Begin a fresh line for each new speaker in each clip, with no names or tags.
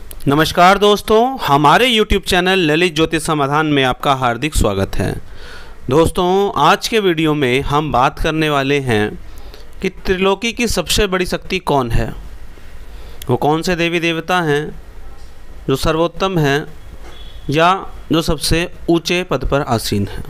नमस्कार दोस्तों, हमारे YouTube चैनल ललित ज्योतिष समाधान में आपका हार्दिक स्वागत है। दोस्तों, आज के वीडियो में हम बात करने वाले हैं कि त्रिलोकी की सबसे बड़ी शक्ति कौन है। वो कौन से देवी देवता हैं जो सर्वोत्तम हैं या जो सबसे ऊंचे पद पर आसीन हैं।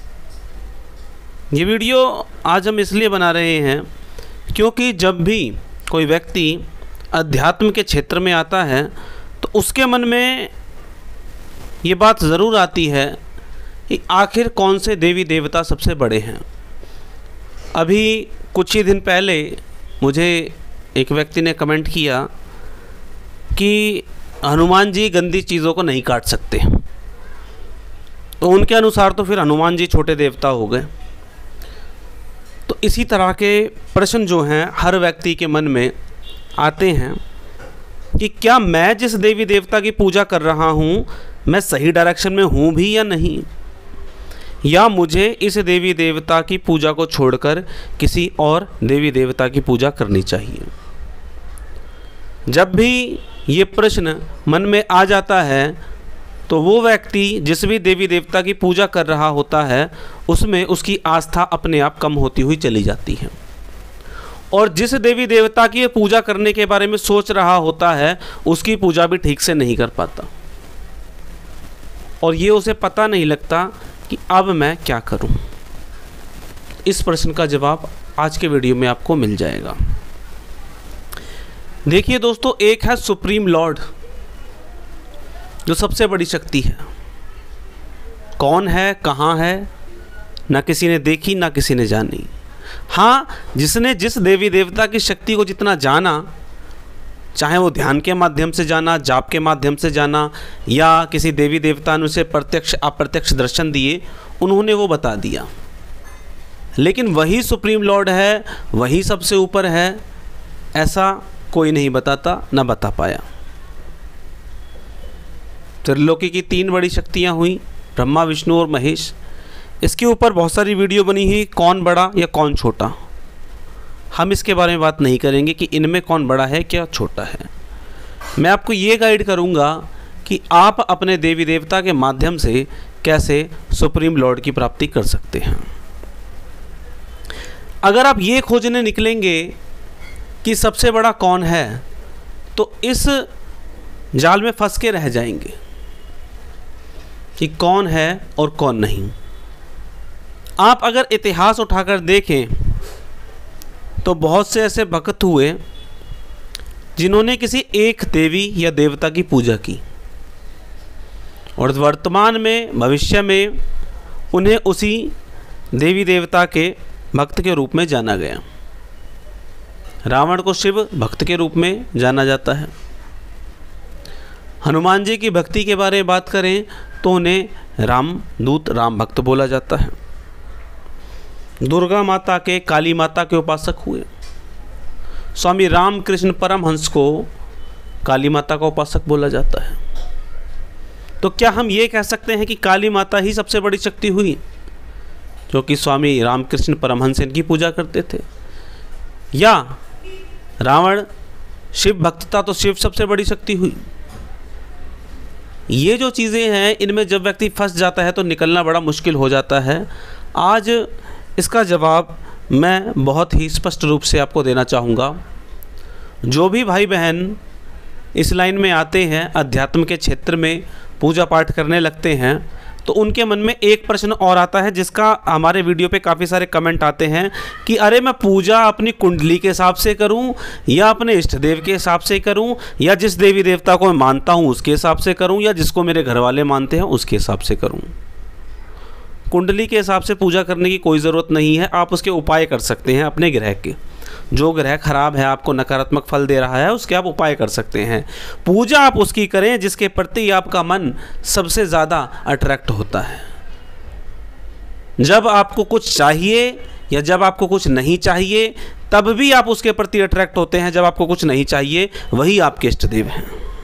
ये वीडियो आज हम इसलिए बना रहे हैं क्योंकि जब भी कोई व्यक्ति अध्यात्म के क्षेत्र में आता है तो उसके मन में ये बात ज़रूर आती है कि आखिर कौन से देवी देवता सबसे बड़े हैं। अभी कुछ ही दिन पहले मुझे एक व्यक्ति ने कमेंट किया कि हनुमान जी गंदी चीज़ों को नहीं काट सकते, तो उनके अनुसार तो फिर हनुमान जी छोटे देवता हो गए। तो इसी तरह के प्रश्न जो हैं हर व्यक्ति के मन में आते हैं कि क्या मैं जिस देवी देवता की पूजा कर रहा हूँ मैं सही डायरेक्शन में हूँ भी या नहीं, या मुझे इस देवी देवता की पूजा को छोड़कर किसी और देवी देवता की पूजा करनी चाहिए। जब भी ये प्रश्न मन में आ जाता है तो वो व्यक्ति जिस भी देवी देवता की पूजा कर रहा होता है उसमें उसकी आस्था अपने आप कम होती हुई चली जाती है, और जिस देवी देवता की पूजा करने के बारे में सोच रहा होता है उसकी पूजा भी ठीक से नहीं कर पाता, और ये उसे पता नहीं लगता कि अब मैं क्या करूं। इस प्रश्न का जवाब आज के वीडियो में आपको मिल जाएगा। देखिए दोस्तों, एक है सुप्रीम लॉर्ड जो सबसे बड़ी शक्ति है। कौन है, कहाँ है, ना किसी ने देखी ना किसी ने जानी। हाँ, जिसने जिस देवी देवता की शक्ति को जितना जाना, चाहे वो ध्यान के माध्यम से जाना, जाप के माध्यम से जाना, या किसी देवी देवता ने उसे प्रत्यक्ष अप्रत्यक्ष दर्शन दिए, उन्होंने वो बता दिया। लेकिन वही सुप्रीम लॉर्ड है, वही सबसे ऊपर है, ऐसा कोई नहीं बताता, ना बता पाया। त्रिलोकी की तीन बड़ी शक्तियाँ हुई, ब्रह्मा विष्णु और महेश। इसके ऊपर बहुत सारी वीडियो बनी हुई, कौन बड़ा या कौन छोटा। हम इसके बारे में बात नहीं करेंगे कि इनमें कौन बड़ा है क्या छोटा है। मैं आपको ये गाइड करूँगा कि आप अपने देवी देवता के माध्यम से कैसे सुप्रीम लॉर्ड की प्राप्ति कर सकते हैं। अगर आप ये खोजने निकलेंगे कि सबसे बड़ा कौन है तो इस जाल में फंस के रह जाएंगे कि कौन है और कौन नहीं। आप अगर इतिहास उठाकर देखें तो बहुत से ऐसे भक्त हुए जिन्होंने किसी एक देवी या देवता की पूजा की, और वर्तमान में भविष्य में उन्हें उसी देवी देवता के भक्त के रूप में जाना गया। रावण को शिव भक्त के रूप में जाना जाता है। हनुमान जी की भक्ति के बारे में बात करें तो उन्हें रामदूत, राम भक्त बोला जाता है। दुर्गा माता के, काली माता के उपासक हुए। स्वामी रामकृष्ण परमहंस को काली माता का उपासक बोला जाता है। तो क्या हम ये कह सकते हैं कि काली माता ही सबसे बड़ी शक्ति हुई, क्योंकि स्वामी रामकृष्ण परमहंस इनकी पूजा करते थे? या रावण शिव भक्त था तो शिव सबसे बड़ी शक्ति हुई? ये जो चीज़ें हैं इनमें जब व्यक्ति फंस जाता है तो निकलना बड़ा मुश्किल हो जाता है। आज इसका जवाब मैं बहुत ही स्पष्ट रूप से आपको देना चाहूँगा। जो भी भाई बहन इस लाइन में आते हैं, अध्यात्म के क्षेत्र में पूजा पाठ करने लगते हैं, तो उनके मन में एक प्रश्न और आता है जिसका हमारे वीडियो पे काफ़ी सारे कमेंट आते हैं कि अरे मैं पूजा अपनी कुंडली के हिसाब से करूं, या अपने इष्ट देव के हिसाब से करूं, या जिस देवी देवता को मैं मानता हूं उसके हिसाब से करूं, या जिसको मेरे घर वाले मानते हैं उसके हिसाब से करूं। कुंडली के हिसाब से पूजा करने की कोई ज़रूरत नहीं है। आप उसके उपाय कर सकते हैं अपने ग्रह के। जो ग्रह खराब है, आपको नकारात्मक फल दे रहा है, उसके आप उपाय कर सकते हैं। पूजा आप उसकी करें जिसके प्रति आपका मन सबसे ज़्यादा अट्रैक्ट होता है। जब आपको कुछ चाहिए या जब आपको कुछ नहीं चाहिए तब भी आप उसके प्रति अट्रैक्ट होते हैं। जब आपको कुछ नहीं चाहिए वही आपके इष्ट देव हैं।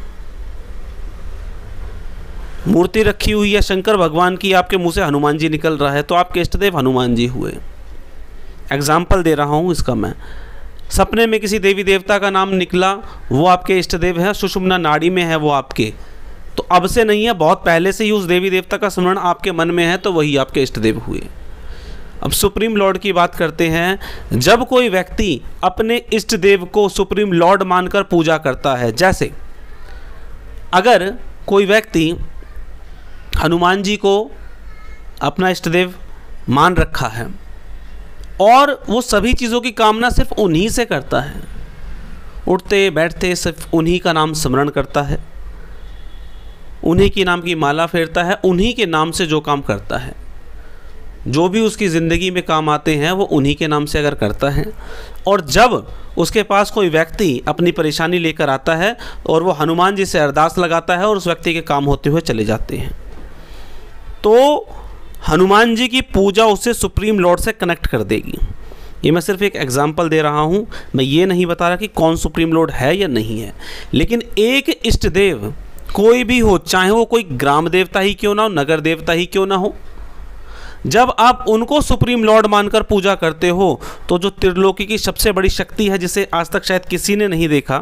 मूर्ति रखी हुई है शंकर भगवान की, आपके मुंह से हनुमान जी निकल रहा है तो आपके इष्ट देव हनुमान जी हुए। एग्जाम्पल दे रहा हूँ इसका मैं। सपने में किसी देवी देवता का नाम निकला, वो आपके इष्ट देव हैं, सुषुम्ना नाड़ी में है वो आपके, तो अब से नहीं है, बहुत पहले से ही उस देवी देवता का स्मरण आपके मन में है, तो वही आपके इष्ट देव हुए। अब सुप्रीम लॉर्ड की बात करते हैं। जब कोई व्यक्ति अपने इष्ट देव को सुप्रीम लॉर्ड मानकर पूजा करता है, जैसे अगर कोई व्यक्ति हनुमान जी को अपना इष्ट देव मान रखा है और वो सभी चीज़ों की कामना सिर्फ उन्हीं से करता है, उठते बैठते सिर्फ उन्हीं का नाम स्मरण करता है, उन्हीं के नाम की माला फेरता है, उन्हीं के नाम से जो काम करता है, जो भी उसकी ज़िंदगी में काम आते हैं वो उन्हीं के नाम से अगर करता है, और जब उसके पास कोई व्यक्ति अपनी परेशानी लेकर आता है और वो हनुमान जी से अरदास लगाता है और उस व्यक्ति के काम होते हुए चले जाते हैं, तो हनुमान जी की पूजा उससे सुप्रीम लॉर्ड से कनेक्ट कर देगी। ये मैं सिर्फ एक एग्जांपल दे रहा हूँ, मैं ये नहीं बता रहा कि कौन सुप्रीम लॉर्ड है या नहीं है, लेकिन एक इष्ट देव कोई भी हो, चाहे वो कोई ग्राम देवता ही क्यों ना हो, नगर देवता ही क्यों ना हो, जब आप उनको सुप्रीम लॉर्ड मानकर पूजा करते हो तो जो त्रिलोकी की सबसे बड़ी शक्ति है, जिसे आज तक शायद किसी ने नहीं देखा,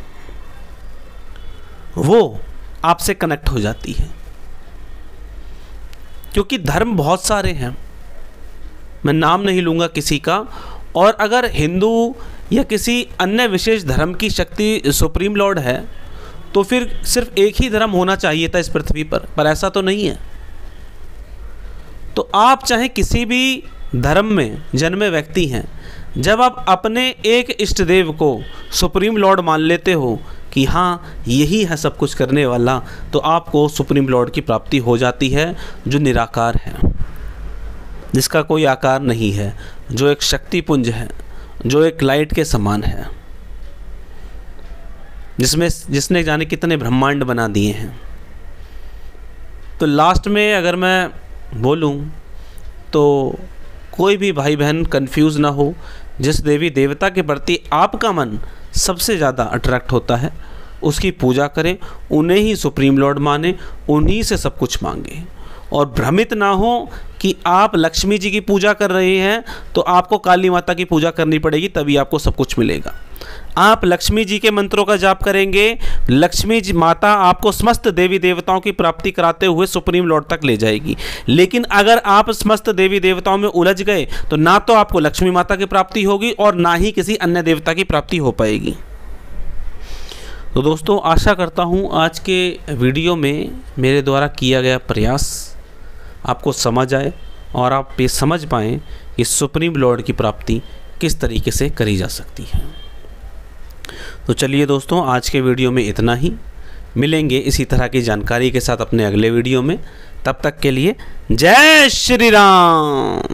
वो आपसे कनेक्ट हो जाती है। क्योंकि धर्म बहुत सारे हैं, मैं नाम नहीं लूँगा किसी का, और अगर हिंदू या किसी अन्य विशेष धर्म की शक्ति सुप्रीम लॉर्ड है तो फिर सिर्फ एक ही धर्म होना चाहिए था इस पृथ्वी पर ऐसा तो नहीं है। तो आप चाहे किसी भी धर्म में जन्मे व्यक्ति हैं, जब आप अपने एक इष्ट देव को सुप्रीम लॉर्ड मान लेते हो कि हाँ यही है सब कुछ करने वाला, तो आपको सुप्रीम लॉर्ड की प्राप्ति हो जाती है, जो निराकार है, जिसका कोई आकार नहीं है, जो एक शक्तिपुंज है, जो एक लाइट के समान है, जिसने जाने कितने ब्रह्मांड बना दिए हैं। तो लास्ट में अगर मैं बोलूं तो कोई भी भाई बहन कंफ्यूज ना हो, जिस देवी देवता के प्रति आपका मन सबसे ज़्यादा अट्रैक्ट होता है उसकी पूजा करें, उन्हें ही सुप्रीम लॉर्ड माने, उन्हीं से सब कुछ मांगे, और भ्रमित ना हो कि आप लक्ष्मी जी की पूजा कर रहे हैं तो आपको काली माता की पूजा करनी पड़ेगी तभी आपको सब कुछ मिलेगा। आप लक्ष्मी जी के मंत्रों का जाप करेंगे, लक्ष्मी जी माता आपको समस्त देवी देवताओं की प्राप्ति कराते हुए सुप्रीम लॉर्ड तक ले जाएगी। लेकिन अगर आप समस्त देवी देवताओं में उलझ गए तो ना तो आपको लक्ष्मी माता की प्राप्ति होगी और ना ही किसी अन्य देवता की प्राप्ति हो पाएगी। तो दोस्तों, आशा करता हूँ आज के वीडियो में मेरे द्वारा किया गया प्रयास आपको समझ आए और आप ये समझ पाएँ कि सुप्रीम लॉर्ड की प्राप्ति किस तरीके से करी जा सकती है। तो चलिए दोस्तों, आज के वीडियो में इतना ही। मिलेंगे इसी तरह की जानकारी के साथ अपने अगले वीडियो में। तब तक के लिए जय श्री राम।